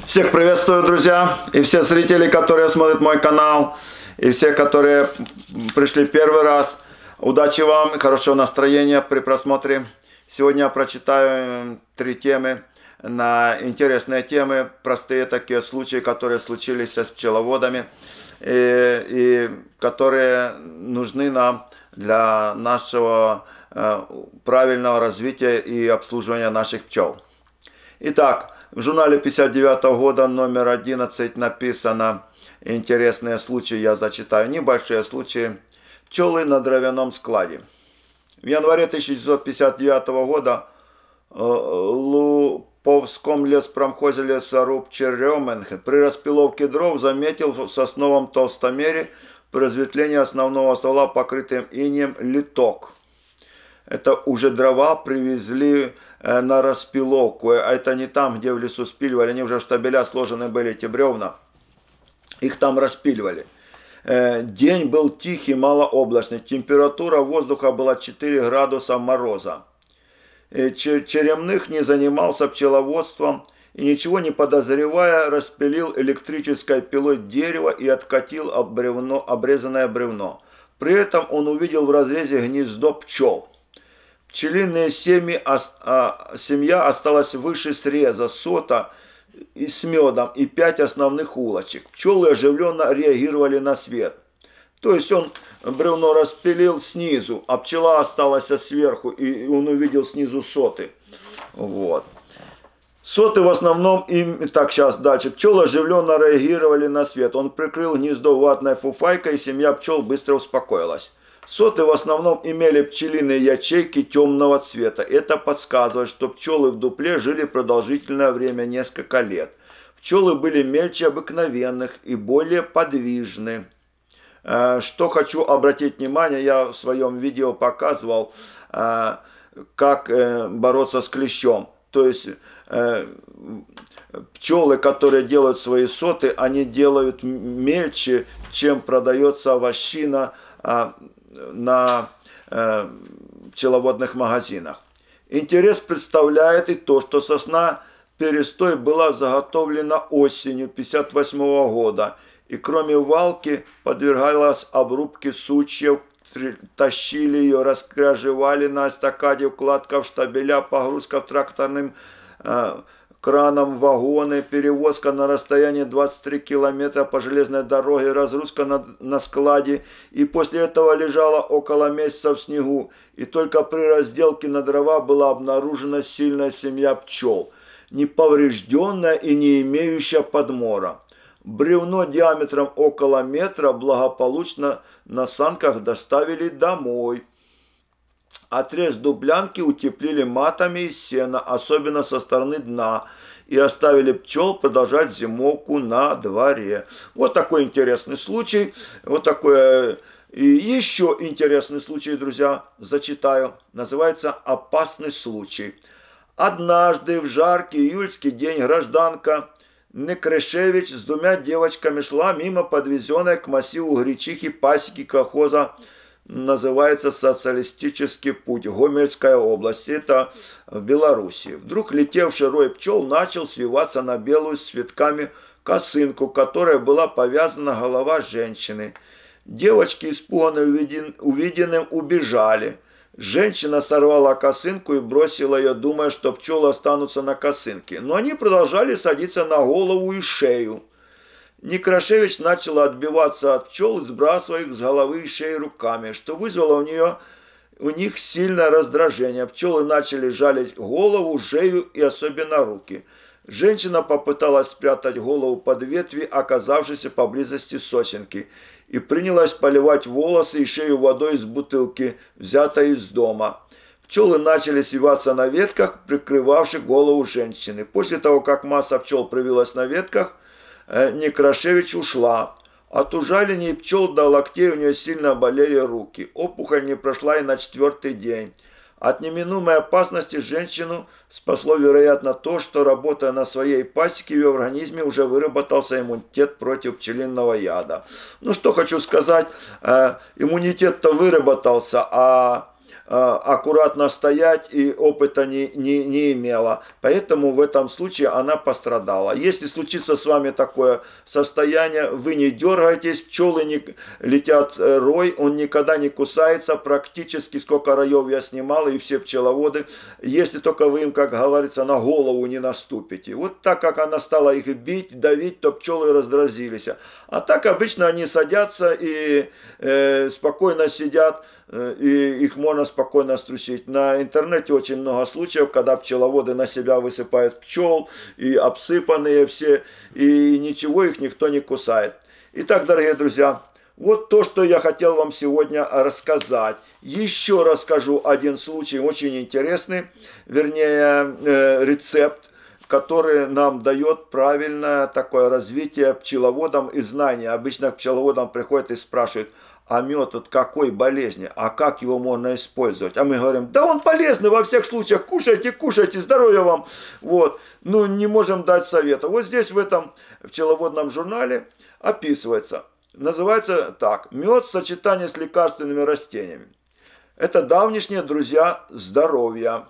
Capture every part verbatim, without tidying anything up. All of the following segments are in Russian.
Всех приветствую, друзья, и все зрители, которые смотрят мой канал, и все, которые пришли первый раз. Удачи вам и хорошего настроения при просмотре. Сегодня я прочитаю три темы, на интересные темы, простые такие случаи, которые случились с пчеловодами, и, и которые нужны нам для нашего э, правильного развития и обслуживания наших пчел. Итак, в журнале пятьдесят девятого года номер одиннадцать написано, интересные случаи я зачитаю, небольшие случаи, пчелы на дровяном складе. В январе тысяча девятьсот пятьдесят девятого года в Луповском леспромхозе лесоруб Череменко при распиловке дров заметил в сосновом толстомере при разветвлении основного ствола, покрытым инеем, литок. Это уже дрова привезли на распиловку, а это не там, где в лесу спиливали, они уже в штабеля сложены были, эти бревна, их там распиливали. День был тихий, малооблачный, температура воздуха была четыре градуса мороза. Черемных не занимался пчеловодством и, ничего не подозревая, распилил электрической пилой дерево и откатил об бревно, обрезанное бревно. При этом он увидел в разрезе гнездо пчел. Пчелиные семьи, а, семья осталась выше среза, сота и с медом и пять основных улочек. Пчелы оживленно реагировали на свет. То есть он бревно распилил снизу, а пчела осталась сверху, и он увидел снизу соты. Вот. Соты в основном, им, так сейчас дальше, пчелы оживленно реагировали на свет. Он прикрыл гнездо ватной фуфайкой, и семья пчел быстро успокоилась. Соты в основном имели пчелиные ячейки темного цвета. Это подсказывает, что пчелы в дупле жили продолжительное время, несколько лет. Пчелы были мельче обыкновенных и более подвижны. Что хочу обратить внимание, я в своем видео показывал, как бороться с клещом. То есть пчелы, которые делают свои соты, они делают мельче, чем продается овощина на э, пчеловодных магазинах. Интерес представляет и то, что сосна перестой была заготовлена осенью пятьдесят восьмого года, и кроме валки подвергалась обрубке сучьев, тащили ее, раскряжевали на эстакаде, укладка в штабеля, погрузка в тракторным э, краном, вагоны, перевозка на расстоянии двадцать три километра по железной дороге, разгрузка на, на складе, и после этого лежала около месяца в снегу, и только при разделке на дрова была обнаружена сильная семья пчел, неповрежденная и не имеющая подмора. Бревно диаметром около метра благополучно на санках доставили домой. Отрез дублянки утеплили матами из сена, особенно со стороны дна, и оставили пчел продолжать зимовку на дворе. Вот такой интересный случай. Вот такой и еще интересный случай, друзья, зачитаю. Называется «Опасный случай». Однажды в жаркий июльский день гражданка Некрешевич с двумя девочками шла мимо подвезенной к массиву Гречихи пасеки колхоза, называется «Социалистический путь», Гомельская область, это в Белоруссии. Вдруг летевший рой пчел начал свиваться на белую с цветками косынку, которая была повязана голова женщины. Девочки, испуганные увиден, увиденным, убежали. Женщина сорвала косынку и бросила ее, думая, что пчелы останутся на косынке. Но они продолжали садиться на голову и шею. Некрашевич начала отбиваться от пчел и сбрасывая их с головы и шеи руками, что вызвало у нее, у них сильное раздражение. Пчелы начали жалить голову, шею и особенно руки. Женщина попыталась спрятать голову под ветви, оказавшейся поблизости сосенки, и принялась поливать волосы и шею водой из бутылки, взятой из дома. Пчелы начали свиваться на ветках, прикрывавших голову женщины. После того, как масса пчел привилась на ветках, Некрашевич ушла. От ужалений пчел до локтей у нее сильно болели руки. Опухоль не прошла и на четвертый день. От неминуемой опасности женщину спасло, вероятно, то, что, работая на своей пасеке, в ее организме уже выработался иммунитет против пчелиного яда. Ну, что хочу сказать, иммунитет-то выработался, а аккуратно стоять и опыта не, не, не имела. Поэтому в этом случае она пострадала. Если случится с вами такое состояние, вы не дергаетесь, пчелы не летят рой, он никогда не кусается, практически сколько роев я снимал, и все пчеловоды, если только вы им, как говорится, на голову не наступите. Вот так как она стала их бить, давить, то пчелы раздразились. А так обычно они садятся и э, спокойно сидят, э, и их можно спокойно струсить. На интернете очень много случаев, когда пчеловоды на себя высыпают пчел, и обсыпанные все, и ничего их никто не кусает. Итак, дорогие друзья, вот то, что я хотел вам сегодня рассказать. Еще расскажу один случай, очень интересный, вернее, э, рецепт, который нам дает правильное такое развитие пчеловодам и знания. Обычно к пчеловодам приходят и спрашивают, а мед от какой болезни, а как его можно использовать? А мы говорим, да он полезный во всех случаях, кушайте, кушайте, здоровья вам. Вот. Ну, не можем дать совета. Вот здесь в этом пчеловодном журнале описывается. Называется так, мед в сочетании с лекарственными растениями. Это давнишние друзья здоровья.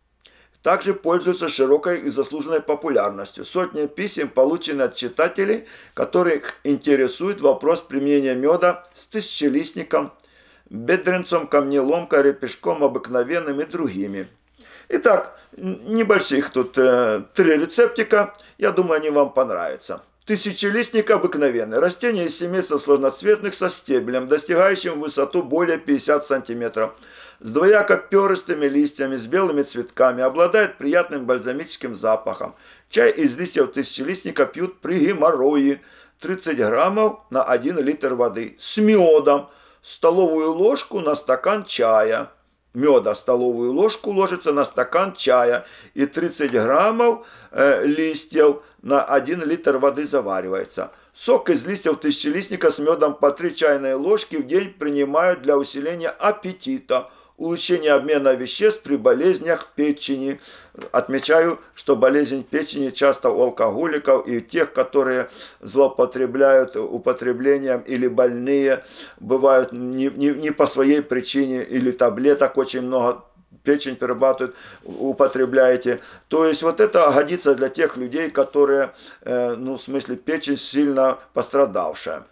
Также пользуются широкой и заслуженной популярностью. Сотни писем получены от читателей, которых интересует вопрос применения меда с тысячелистником, бедренцем, камнеломкой, репешком обыкновенным и другими. Итак, небольших тут э, три рецептика, я думаю, они вам понравятся. Тысячелистник обыкновенный. Растение из семейства сложноцветных со стеблем, достигающим высоту более пятидесяти сантиметров. С двояко-перыстыми листьями, с белыми цветками, обладает приятным бальзамическим запахом. Чай из листьев тысячелистника пьют при геморрое. тридцать граммов на один литр воды. С медом. Столовую ложку на стакан чая. Меда столовую ложку ложится на стакан чая. И тридцать граммов э, листьев на один литр воды заваривается. Сок из листьев тысячелистника с медом по три чайные ложки в день принимают для усиления аппетита, улучшения обмена веществ при болезнях печени. Отмечаю, что болезнь печени часто у алкоголиков и у тех, которые злоупотребляют употреблением или больные, бывают не, не, не по своей причине, или таблеток очень много, печень перерабатывают, употребляете. То есть вот это годится для тех людей, которые, э, ну в смысле печень сильно пострадавшая.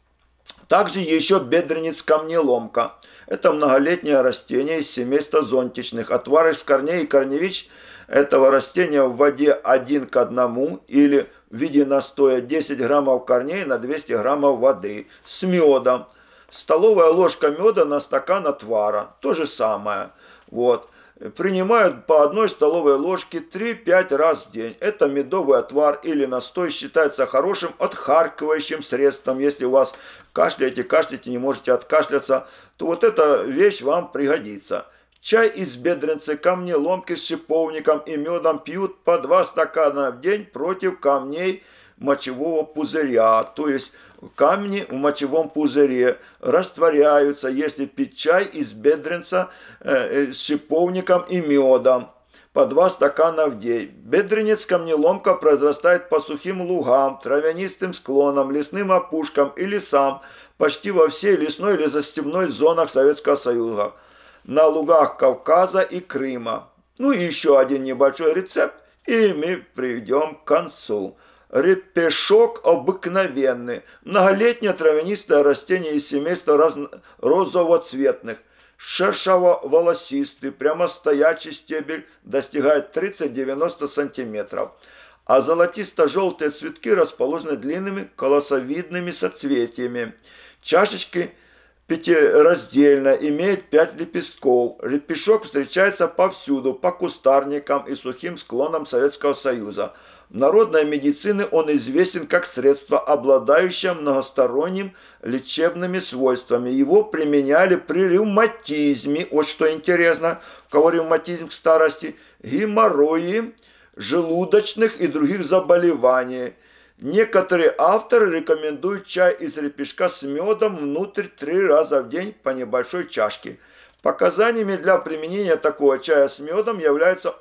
Также еще бедренец камнеломка. Это многолетнее растение из семейства зонтичных. Отвар из корней и корневищ этого растения в воде один к одному или в виде настоя десять граммов корней на двести граммов воды с медом. Столовая ложка меда на стакан отвара. То же самое. Вот. Принимают по одной столовой ложке три-пять раз в день. Это медовый отвар или настой считается хорошим отхаркивающим средством. Если у вас кашляете, кашляете, не можете откашляться, то вот эта вещь вам пригодится. Чай из бедренца, камнеломки с шиповником и медом пьют по два стакана в день против камней мочевого пузыря. То есть камни в мочевом пузыре растворяются, если пить чай из бедренца э, с шиповником и медом. По два стакана в день. Бедренец камнеломка произрастает по сухим лугам, травянистым склонам, лесным опушкам и лесам почти во всей лесной или застепной зонах Советского Союза, на лугах Кавказа и Крыма. Ну и еще один небольшой рецепт, и мы придем к концу. Репешок обыкновенный. Многолетнее травянистое растение из семейства раз... розовоцветных. Шершаво-волосистый, прямостоячий стебель достигает тридцать-девяносто сантиметров. А золотисто-желтые цветки расположены длинными колосовидными соцветиями. Чашечки пятираздельно, имеет пять лепестков. Репешок встречается повсюду, по кустарникам и сухим склонам Советского Союза. В народной медицине он известен как средство, обладающее многосторонним лечебными свойствами. Его применяли при ревматизме, вот что интересно, у кого ревматизм к старости, геморрое, желудочных и других заболеваний. Некоторые авторы рекомендуют чай из репешка с медом внутрь три раза в день по небольшой чашке. Показаниями для применения такого чая с медом являются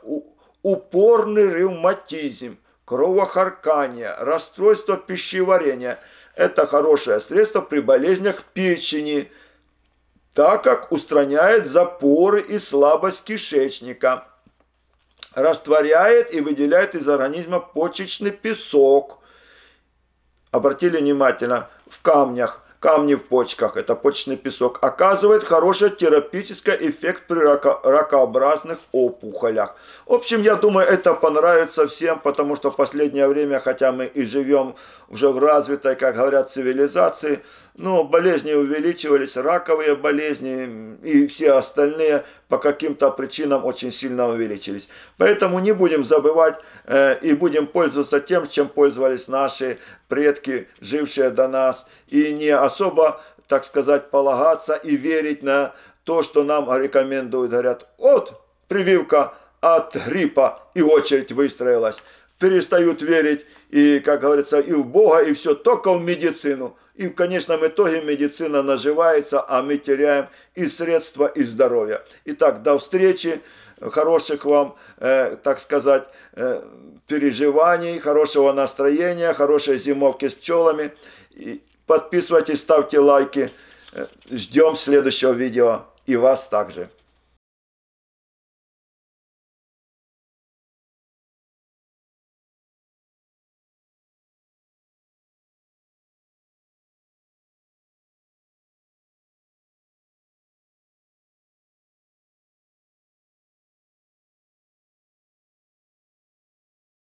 упорный ревматизм, кровохаркание, расстройство пищеварения. Это хорошее средство при болезнях печени. так как устраняет запоры и слабость кишечника, растворяет и выделяет из организма почечный песок. Обратили внимательно, в камнях, камни в почках, это почечный песок, оказывает хороший терапевтический эффект при рако, ракообразных опухолях. В общем, я думаю, это понравится всем, потому что в последнее время, хотя мы и живем уже в развитой, как говорят, цивилизации, но болезни увеличивались, раковые болезни и все остальные по каким-то причинам очень сильно увеличились. Поэтому не будем забывать э, и будем пользоваться тем, чем пользовались наши предки, жившие до нас, и не особо, так сказать, полагаться и верить на то, что нам рекомендуют. Говорят, вот прививка от гриппа, и очередь выстроилась. Перестают верить и, как говорится, и в Бога, и все, только в медицину. И в конечном итоге медицина наживается, а мы теряем и средства, и здоровье. Итак, до встречи, хороших вам, э, так сказать, э, переживаний, хорошего настроения, хорошей зимовки с пчелами. И подписывайтесь, ставьте лайки. Ждем следующего видео и вас также.